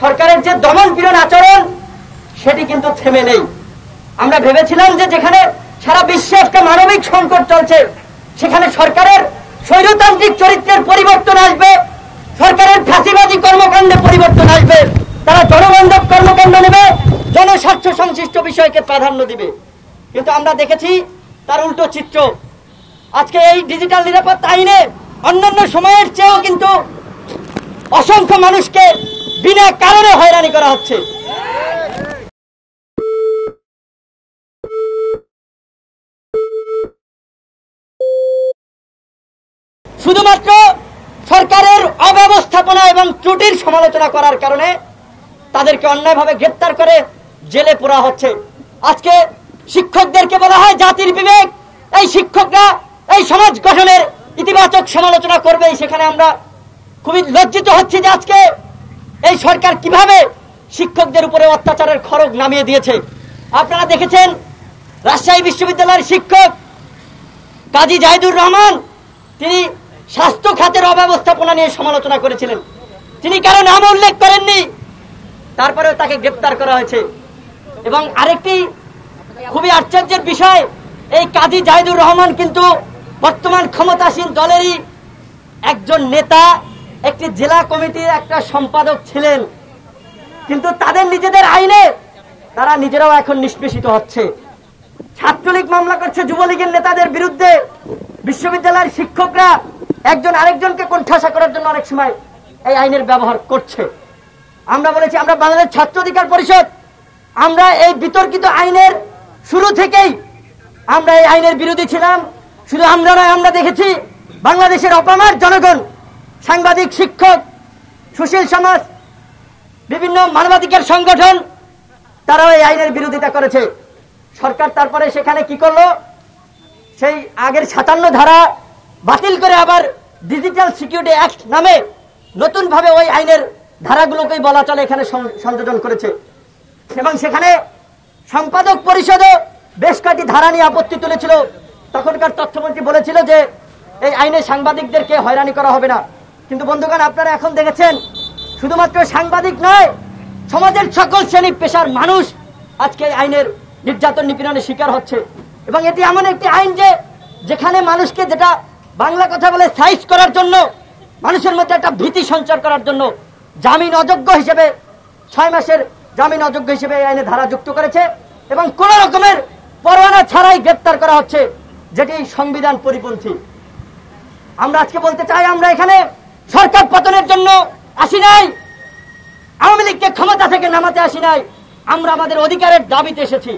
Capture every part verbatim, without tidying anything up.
সরকারের যে দমন পীড়ন আচরণ সেটি কিন্তু থেমে নেই। আমরা ভেবেছিলাম যে যেখানে সারা বিশ্বে একটা মানবিক সংকট চলছে সেখানে সরকারের স্বৈরতান্ত্রিক চরিত্রের পরিবর্তন আসবে, সরকারের ফাঁসিবাদী কর্মকাণ্ডে পরিবর্তন আসবে, তারা জনবান্ধব কর্মকাণ্ড নেবে, জনস্বার্থ সংশ্লিষ্ট বিষয়কে প্রাধান্য দিবে। কিন্তু আমরা দেখেছি তার উল্টো চিত্র। আজকে এই ডিজিটাল নিরাপত্তা আইনে অন্যান্য সময়ের চেয়েও কিন্তু অসংখ্য মানুষকে বিনা কারণে হয়রানি করা হচ্ছে। শুধুমাত্র সরকারের অব্যবস্থাপনা এবং ত্রুটির সমালোচনা করার কারণে তাদেরকে অন্যায়ভাবে গ্রেপ্তার করে জেলে পোড়া হচ্ছে। আজকে শিক্ষকদেরকে বলা হয় জাতির বিবেক, এই শিক্ষকরা এই সমাজ গঠনের ইতিবাচক সমালোচনা করবে। সেখানে আমরা খুবই লজ্জিত হচ্ছি যে আজকে এই সরকার কিভাবে শিক্ষকদের উপরে অত্যাচারের খড়গ নামিয়ে দিয়েছে। আপনারা দেখেছেন রাজশাহী বিশ্ববিদ্যালয়ের শিক্ষক কাজী জাহিদুর রহমান, তিনি স্বাস্থ্য খাতের অব্যবস্থাপনা নিয়ে সমালোচনা করেছিলেন। তিনি কারো নাম উল্লেখ করেননি, তারপরেও তাকে গ্রেপ্তার করা হয়েছে। এবং আরেকটি খুবই আশ্চর্যের বিষয়, এই কাজী জাহিদুর রহমান কিন্তু বর্তমান ক্ষমতাসীন দলেরই একজন নেতা, একটি জেলা কমিটির একটা সম্পাদক ছিলেন। কিন্তু তাদের নিজেদের আইনে তারা নিজেরাও এখন নিষ্পেষিত হচ্ছে। ছাত্রলীগ মামলা করছে যুবলীগের নেতাদের বিরুদ্ধে। বিশ্ববিদ্যালয়ের শিক্ষকরা একজন আরেকজনকে কোণঠাসা করার জন্য অনেক সময় এই আইনের ব্যবহার করছে। আমরা বলেছি, আমরা বাংলাদেশ ছাত্র অধিকার পরিষদ, আমরা এই বিতর্কিত আইনের শুরু থেকেই আমরা এই আইনের বিরোধী ছিলাম। শুধু আমরা নয়, আমরা দেখেছি বাংলাদেশের অপামার জনগণ, সাংবাদিক, শিক্ষক, সুশীল সমাজ, বিভিন্ন মানবাধিকার সংগঠন, তারাও এই আইনের বিরোধিতা করেছে। সরকার তারপরে সেখানে কি করলো, সেই আগের সাতান্ন ধারা বাতিল করে আবার ডিজিটাল সিকিউরিটি অ্যাক্ট নামে নতুন ভাবে ওই আইনের ধারাগুলোকেই বলা চলে এখানে সংযোজন করেছে। এবং সেখানে সম্পাদক পরিষদও বেশ কয়েকটি ধারা নিয়ে আপত্তি তুলেছিল। তখনকার তথ্যমন্ত্রী বলেছিল যে এই আইনে সাংবাদিকদেরকে হয়রানি করা হবে না। কিন্তু বন্ধুগণ, আপনারা এখন দেখেছেন শুধুমাত্র সাংবাদিক নয়, সমাজের সকল শ্রেণী পেশার মানুষ আজকে এই আইনের নির্যাতন নিপীড়নের শিকার হচ্ছে। এবং এটি এমন একটি আইন যে যেখানে মানুষকে, যেটা বাংলা কথা বলে সাইজ করার জন্য, মানুষের মধ্যে একটা ভীতি সঞ্চার করার জন্য জামিন অযোগ্য হিসেবে, ছয় মাসের জামিন অযোগ্য হিসেবে এই আইনে ধারা যুক্ত করেছে। এবং কোন রকমের পরোয়ানা ছাড়াই গ্রেপ্তার করা হচ্ছে, যেটি সংবিধান পরিপন্থী। আমরা আজকে বলতে চাই, আমরা এখানে সরকার পতনের জন্য আসি নাই, আওয়ামী লীগকে ক্ষমতা থেকে নামাতে আসি নাই, আমরা আমাদের অধিকারের দাবিতে এসেছি।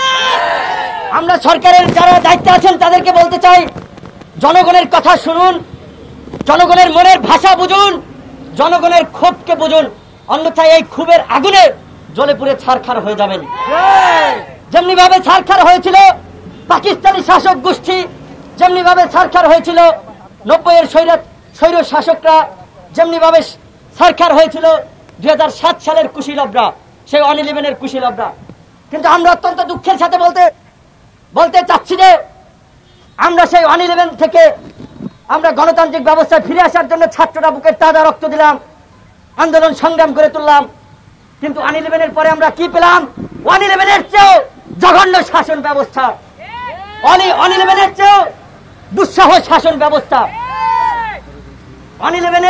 আমরা সরকারের যারা দায়িত্বে আছেন তাদেরকে বলতে চাই, জনগণের কথা শুনুন, জনগণের মনের ভাষা বুঝুন, জনগণের ক্ষোভকে বুঝুন, অন্যথায় এই ক্ষোভের আগুনে জ্বলে পুড়ে ছারখার হয়ে যাবেন। যেমনি ভাবে ছারখার হয়েছিল পাকিস্তানি শাসক গোষ্ঠী, যেমনি ভাবে ছারখার হয়েছিল নব্বই এর স্বৈর শাসকরা, যেমনি ভাবে ছারখার হয়েছিল দুই হাজার সাত সালের কুশীলবরা, সেই ওয়ান ইলেভেনের কুশীলবরা। কিন্তু আমরা অত্যন্ত দুঃখের সাথে বলতে বলতে চাচ্ছি যে আমরা সেই ওয়ান ইলেভেন থেকে আমরা গণতান্ত্রিক ব্যবস্থায় ফিরে আসার জন্য ছাত্ররা বুকের তাজা রক্ত দিলাম, আন্দোলন সংগ্রাম করে তুললাম। কিন্তু ওয়ান ইলেভেনের পরে আমরা কি পেলাম? ওয়ান ইলেভেনের চেয়েও জঘন্য শাসন ব্যবস্থা, ওয়ান ইলেভেনের চেয়েও দুঃসহ শাসন ব্যবস্থা। ওয়ান ইলেভেনে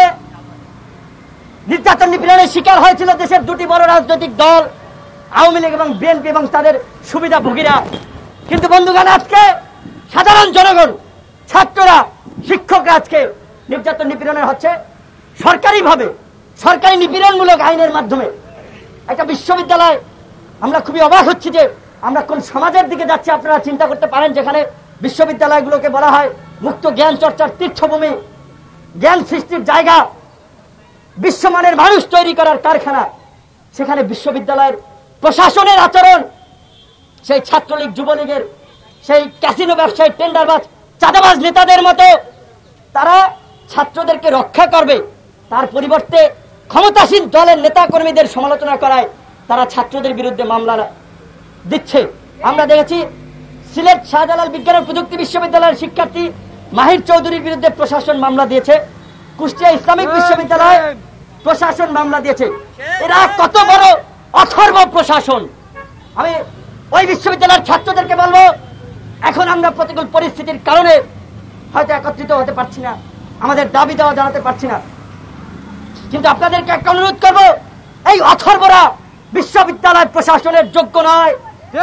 নির্যাতন নিপীড়নের শিকার হয়েছিল দেশের দুটি বড় রাজনৈতিক দল, আওয়ামী লীগ এবং বিএনপি এবং তাদের সুবিধাভোগীরা। কিন্তু বন্ধুগণ, আজকে সাধারণ জনগণ, ছাত্ররা, শিক্ষকরা আজকে নির্যাতন নিপীড়নের হচ্ছে সরকারিভাবে, সরকারি নিপীড়নমূলক আইনের মাধ্যমে। একটা বিশ্ববিদ্যালয়, আমরা খুবই অবাক হচ্ছি যে আমরা কোন সমাজের দিকে যাচ্ছি। আপনারা চিন্তা করতে পারেন, যেখানে বিশ্ববিদ্যালয়গুলোকে বলা হয় মুক্ত জ্ঞান চর্চার তীর্থভূমি, জ্ঞান সৃষ্টির জায়গা, বিশ্বমানের মানুষ তৈরি করার কারখানা, সেখানে বিশ্ববিদ্যালয়ের প্রশাসনের আচরণ সেই ছাত্রলীগ, যুবলীগের, সেই ক্যাসিনো ব্যবসায়ী, টেন্ডারবাজ, চাঁদাবাজ নেতাদের মতো তারা ছাত্রদেরকে রক্ষা করবে, তার পরিবর্তে ক্ষমতাসীন দলের নেতা কর্মীদের সমালোচনা করায় তারা ছাত্রদের বিরুদ্ধে মামলা দিচ্ছে। আমরা দেখেছি সিলেট শাহজালাল বিজ্ঞান ও প্রযুক্তি বিশ্ববিদ্যালয়ের শিক্ষার্থী মাহির চৌধুরীর বিরুদ্ধে প্রশাসন মামলা দিয়েছে। কুষ্টিয়া ইসলামিক বিশ্ববিদ্যালয় প্রশাসন মামলা দিয়েছে। এরা কত বড় অথর্ব প্রশাসন। আমি ওই বিশ্ববিদ্যালয়ের ছাত্রদেরকে বলবো, এখন আমরা প্রতিকূল পরিস্থিতির কারণে হয়তো একত্রিত হতে পারছি না, আমাদের দাবি দেওয়া জানাতে পারছি না, কিন্তু আপনাদেরকে একটা অনুরোধ করবো, এই অথর্বরা বিশ্ববিদ্যালয় প্রশাসনের যোগ্য নয়।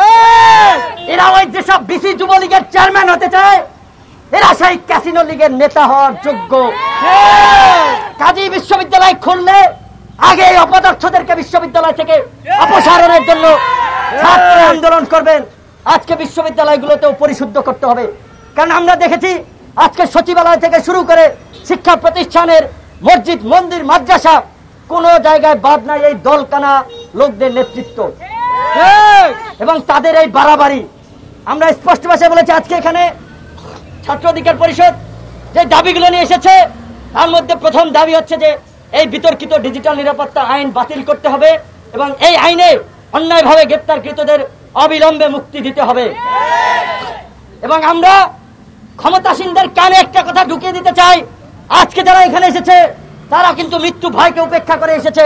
এরা ওই যেসব বিসি যুবলীগের চেয়ারম্যান হতে চায়, এরা সেই ক্যাসিনো লীগের নেতা হওয়ার যোগ্য। কাজী বিশ্ববিদ্যালয় খুললে আগে এই অপদার্থদেরকে বিশ্ববিদ্যালয় থেকে অপসারণের জন্য ছাত্র আন্দোলন করবেন। আজকে বিশ্ববিদ্যালয়গুলোতেও পরিশুদ্ধ করতে হবে, কারণ আমরা দেখেছি আজকে সচিবালয় থেকে শুরু করে শিক্ষা প্রতিষ্ঠানের মসজিদ, মন্দির, মাদ্রাসা, কোন জায়গায় বাদ নাই এই দলকানা লোকদের নেতৃত্ব এবং তাদের এই বাড়াবাড়ি। আমরা স্পষ্ট ভাষায় বলেছি, আজকে এখানে ছাত্র অধিকার পরিষদ যে দাবিগুলো নিয়ে এসেছে, তার মধ্যে প্রথম দাবি হচ্ছে যে এই বিতর্কিত ডিজিটাল নিরাপত্তা আইন বাতিল করতে হবে এবং এই আইনে অন্যায়ভাবে গ্রেপ্তারকৃতদের অবিলম্বে মুক্তি দিতে হবে। এবং আমরা ক্ষমতাসীনদের কানে একটা কথা ঢুকিয়ে দিতে চাই, আজকে যারা এখানে এসেছে তারা কিন্তু মৃত্যু ভয়কে উপেক্ষা করে এসেছে।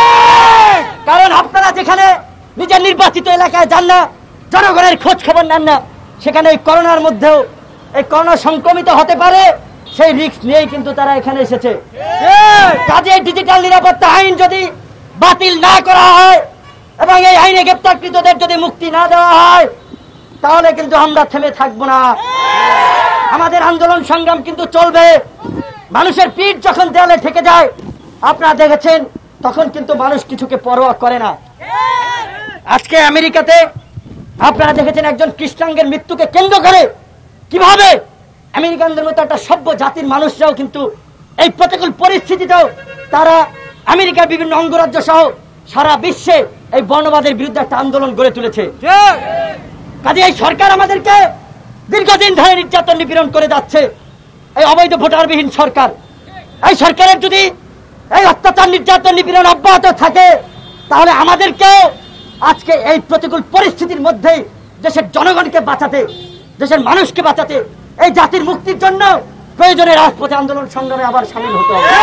কারণ আপনারা যেখানে নিজের নির্বাচিত এলাকায় যান না, জনগণের খোঁজ খবর নেন না, সেখানে এই করোনার মধ্যেও এই করোনা সংক্রমিত হতে পারে সেই রিস্ক নিয়েই কিন্তু তারা এখানে এসেছে। কাজে ডিজিটাল নিরাপত্তা আইন যদি বাতিল না করা হয় এবং এই আইনে গ্রেপ্তারকৃতদের যদি মুক্তি না দেওয়া হয়, তাহলে কিন্তু আমরা থেমে থাকবো না। আমাদের আন্দোলন সংগ্রাম কিন্তু চলবে। মানুষের পিঠ যখন দেয়ালে ঠেকে যায়, আপনারা দেখেছেন, তখন কিন্তু মানুষ কিছুকে পরোয়া করে না। আজকে আমেরিকাতে আপনারা দেখেছেন একজন কৃষ্ণাঙ্গের মৃত্যুকে কেন্দ্র করে কিভাবে আমেরিকানদের মতো একটা সভ্য জাতির মানুষরাও কিন্তু এই প্রতিকূল পরিস্থিতিতেও তারা আমেরিকার বিভিন্ন অঙ্গরাজ্য সহ সারা বিশ্বে এই বর্ণবাদের বিরুদ্ধে একটা আন্দোলন গড়ে তুলেছে। কাজে এই সরকার আমাদেরকে দীর্ঘদিন ধরে নির্যাতন নিপীড়ন করে যাচ্ছে, এই অবৈধ ভোটারবিহীন সরকার। এই সরকারের যদি এই অত্যাচার নির্যাতন নিপীড়ন অব্যাহত থাকে, তাহলে আমাদেরকেও আজকে এই প্রতিকূল পরিস্থিতির মধ্যেই দেশের জনগণকে বাঁচাতে, দেশের মানুষকে বাঁচাতে, এই জাতির মুক্তির জন্য প্রয়োজনে রাজপথে আন্দোলন সংগ্রামে আবার সামিল হতে হবে।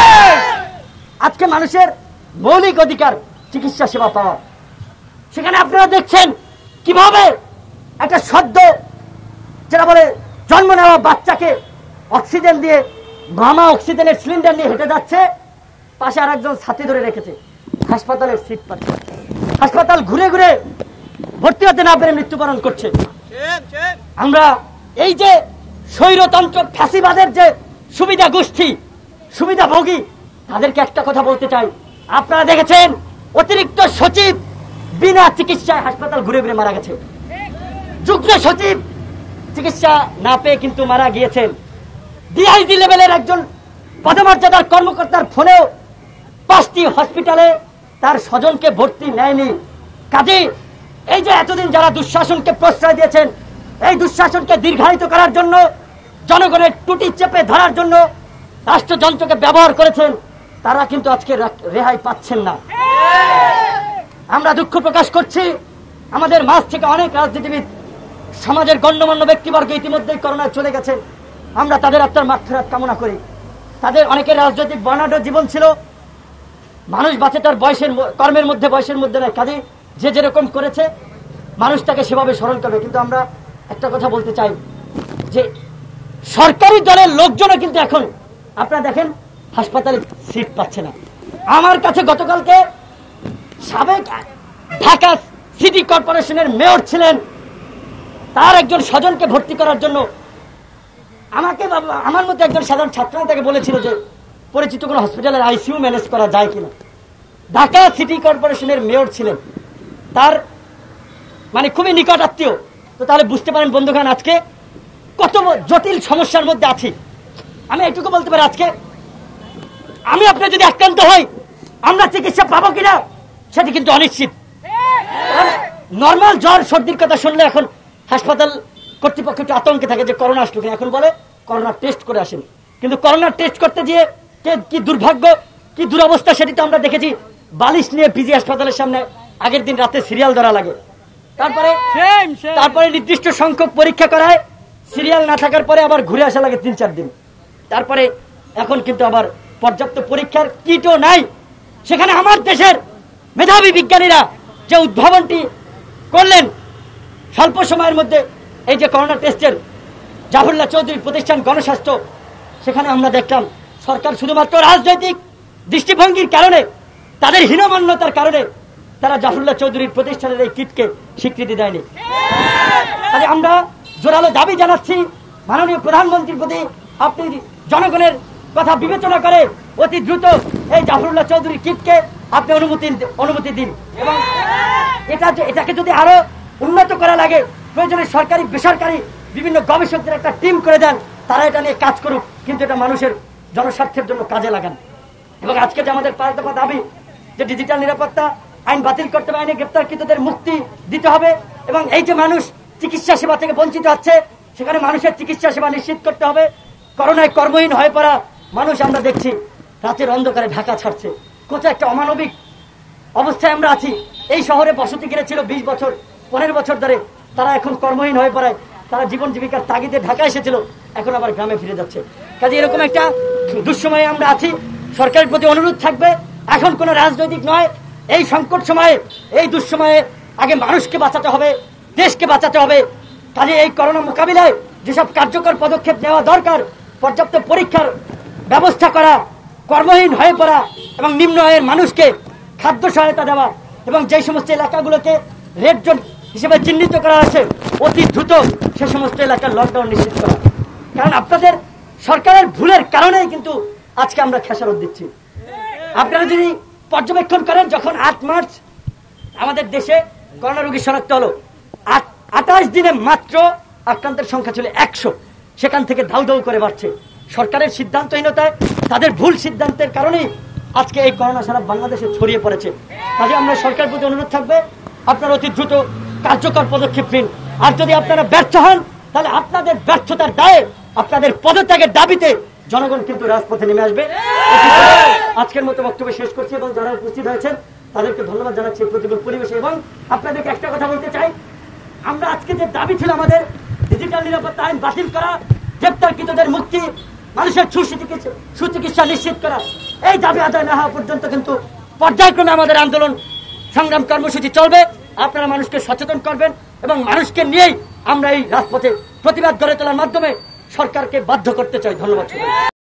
আজকে মানুষের মৌলিক অধিকার চিকিৎসা সেবা পাওয়া, সেখানে আপনারা দেখছেন কিভাবে একটা সদ্য যেটা বলে জন্ম নেওয়া বাচ্চাকে অক্সিজেন দিয়ে, মামা অক্সিজেনের সিলিন্ডার নিয়ে হেঁটে যাচ্ছে, পাশে আর একজন ছাতি ধরে রেখেছে, হাসপাতালের সিট পাচ্ছে, হাসপাতাল ঘুরে ঘুরে ভর্তি হতে না পেরে মৃত্যুবরণ করছে। আমরা এই যে স্বৈরতন্ত্র ফ্যাসিবাদের যে সুবিধা গোষ্ঠী, সুবিধাভোগী, তাদেরকে একটা কথা বলতে চাই, আপনারা দেখেছেন অতিরিক্ত সচিব বিনা চিকিৎসায় হাসপাতাল ঘুরে ঘুরে মারা গেছে, যুগ্ম সচিব চিকিৎসা না পেয়ে কিন্তু মারা গিয়েছেন, ডিআইজি লেভেলের একজন পদমর্যাদার কর্মকর্তার ফোনেও পাঁচটি হসপিটালে তার স্বজনকে ভর্তি নেয়নি। কাজে এই যে এতদিন যারা দুঃশাসনকে প্রশ্রয় দিয়েছেন, এই দুঃশাসনকে দীর্ঘায়িত করার জন্য, জনগণের টুটি চেপে ধরার জন্য রাষ্ট্রযন্ত্রকে ব্যবহার করেছেন, তারা কিন্তু আজকে রেহাই পাচ্ছেন না। আমরা দুঃখ প্রকাশ করছি, আমাদের মাঝ থেকে অনেক রাজনীতিবিদ, সমাজের গণ্যমান্য ব্যক্তিবর্গ ইতিমধ্যেই করোনায় চলে গেছেন। আমরা তাদের আত্মার মাগফিরাত কামনা করি। তাদের অনেকের রাজনৈতিক বর্ণাঢ্য জীবন ছিল, মানুষ বাঁচে তার বয়সের কর্মের মধ্যে, বয়সের মধ্যে নয়। কাজে যে যেরকম করেছে মানুষ তাকে সেভাবে স্মরণ করবে। কিন্তু আমরা একটা কথা বলতে চাই যে সরকারি দলের লোকজনও কিন্তু এখন আপনারা দেখেন হাসপাতালে সিট পাচ্ছে না। আমার কাছে গতকালকে সাবেক ঢাকা সিটি কর্পোরেশনের মেয়র ছিলেন, তার একজন স্বজনকে ভর্তি করার জন্য আমাকে, আমার মধ্যে একজন সাধারণ ছাত্র তাকে বলেছিল যে পরিচিত কোনো হসপিটালের আইসিইউ ম্যানেজ করা যায় কিনা। ঢাকা সিটি কর্পোরেশনের মেয়র ছিলেন, তার মানে খুবই নিকট আত্মীয়। তো তাহলে বুঝতে পারেন বন্ধুগণ আজকে কত জটিল সমস্যার মধ্যে আছি। আমি এটুকু বলতে পারি, আজকে আমি আপনার যদি আক্রান্ত হই, আমরা চিকিৎসা পাবো কিনা সেটি কিন্তু অনিশ্চিত। নর্মাল জ্বর সর্দির কথা শুনলে এখন হাসপাতাল কর্তৃপক্ষ একটু আতঙ্কে থাকে যে করোনা আসলো কিনা। এখন বলে করোনা টেস্ট করে আসেন, কিন্তু করোনা টেস্ট করতে গিয়ে কি দুর্ভাগ্য, কি দুরবস্থা সেটি তো আমরা দেখেছি। বালিশ নিয়ে পিজি হাসপাতালের সামনে আগের দিন রাতে সিরিয়াল ধরা লাগে, তারপরে তারপরে নির্দিষ্ট সংখ্যক পরীক্ষা করায়, সিরিয়াল না থাকার পরে আবার ঘুরে আসা লাগে তিন চার দিন। তারপরে এখন কিন্তু আবার পর্যাপ্ত পরীক্ষার কিটও নাই, সেখানে আমার দেশের মেধাবী বিজ্ঞানীরা যে উদ্ভাবনটি করলেন স্বল্প সময়ের মধ্যে, এই যে করোনা টেস্টের জাফরুল্লাহ চৌধুরীর প্রতিষ্ঠান গণস্বাস্থ্য, সেখানে আমরা দেখলাম সরকার শুধুমাত্র রাজনৈতিক দৃষ্টিভঙ্গির কারণে, তাদের হীনমান্যতার কারণে তারা জাফরুল্লাহ চৌধুরীর প্রতিষ্ঠানের এই কিটকে স্বীকৃতি দেয়নি। তাহলে আমরা জোরালো দাবি জানাচ্ছি মাননীয় প্রধানমন্ত্রীর প্রতি, আপনি জনগণের কথা বিবেচনা করে অতি দ্রুত এই জাফরুল্লাহ চৌধুরীর কিটকে আপনি অনুমতি অনুমতি দিন, এবং এটা এটাকে যদি আরো উন্নত করা লাগে প্রয়োজনে সরকারি বেসরকারি বিভিন্ন গবেষকদের একটা টিম করে দেন, তারা এটা নিয়ে কাজ করুক, কিন্তু এটা মানুষের জনস্বার্থের জন্য কাজে লাগান। এবং আজকে যে আমাদের পাঁচ দফা দাবি যে ডিজিটাল নিরাপত্তা আইন বাতিল করতে হবে, আইনে গ্রেপ্তারকৃতদের মুক্তি দিতে হবে, এবং এই যে মানুষ চিকিৎসা সেবা থেকে বঞ্চিত হচ্ছে সেখানে মানুষের চিকিৎসা সেবা নিশ্চিত করতে হবে। করোনায় কর্মহীন হয়ে পড়া মানুষ আমরা দেখছি রাতের অন্ধকারে ঢাকা ছাড়ছে, কত একটা অমানবিক অবস্থায় আমরা আছি। এই শহরে বসতি গিরেছিল বিশ বছর পনেরো বছর ধরে, তারা এখন কর্মহীন হয়ে পড়ায় তারা জীবন জীবিকার তাগিদে ঢাকা এসেছিল, এখন আবার গ্রামে ফিরে যাচ্ছে। কাজে এরকম একটা দুঃসময়ে আমরা আছি। সরকারের প্রতি অনুরোধ থাকবে, এখন কোনো রাজনৈতিক নয়, এই সংকট সময়ে এই দুঃসময়ে আগে মানুষকে বাঁচাতে হবে, দেশকে বাঁচাতে হবে। কাজে এই করোনা মোকাবিলায় যেসব কার্যকর পদক্ষেপ নেওয়া দরকার, পর্যাপ্ত পরীক্ষার ব্যবস্থা করা, কর্মহীন হয়ে পড়া এবং নিম্ন আয়ের মানুষকে খাদ্য সহায়তা দেওয়া, এবং যে সমস্ত এলাকাগুলোকে রেড জোন হিসেবে চিহ্নিত করা আছে অতি দ্রুত সে সমস্ত এলাকার লকডাউন নিশ্চিত করা। কারণ আপনাদের সরকারের ভুলের কারণেই কিন্তু আজকে আমরা খেসারত দিচ্ছি। আপনারা যদি পর্যবেক্ষণ করেন, যখন আট মার্চ আমাদের দেশে করোনা রোগী শনাক্ত হলো, আঠাশ দিনে মাত্র আক্রান্তের সংখ্যা ছিল একশো, সেখান থেকে ধাউ ধাউ করে বাড়ছে। সরকারের সিদ্ধান্তহীনতায়, তাদের ভুল সিদ্ধান্তের কারণেই আজকে এই করোনা সারা বাংলাদেশে ছড়িয়ে পড়েছে। কাজে আমরা সরকারের প্রতি অনুরোধ থাকবে, আপনারা অতি দ্রুত কার্যকর পদক্ষেপ নিন। আর যদি আপনারা ব্যর্থ হন, তাহলে আপনাদের ব্যর্থতার দায়ে, আপনাদের পদত্যাগের দাবিতে জনগণ কিন্তু রাজপথে নেমে আসবে। আজকের মতো বক্তব্য শেষ করছি, এবং যারা উপস্থিত হয়েছেন তাদেরকে ধন্যবাদ জানাচ্ছি প্রতিকূল পরিবেশে। এবং আপনাদেরকে একটা কথা বলতে চাই, আমরা আজকে যে দাবি ছিল আমাদের ডিজিটাল নিরাপত্তা আইন বাতিল করা, গ্রেপ্তারকৃতদের মুক্তি, মানুষের সুচিকিৎসা সুচিকিৎসা নিশ্চিত করা, এই দাবি আদায় না হওয়া পর্যন্ত কিন্তু পর্যায়ক্রমে আমাদের আন্দোলন সংগ্রাম কর্মসূচি চলবে। আপনারা মানুষকে সচেতন করবেন, এবং মানুষকে নিয়েই আমরা এই রাজপথে প্রতিবাদ গড়ে তোলার মাধ্যমে সরকারকে বাধ্য করতে চাই। ধন্যবাদ।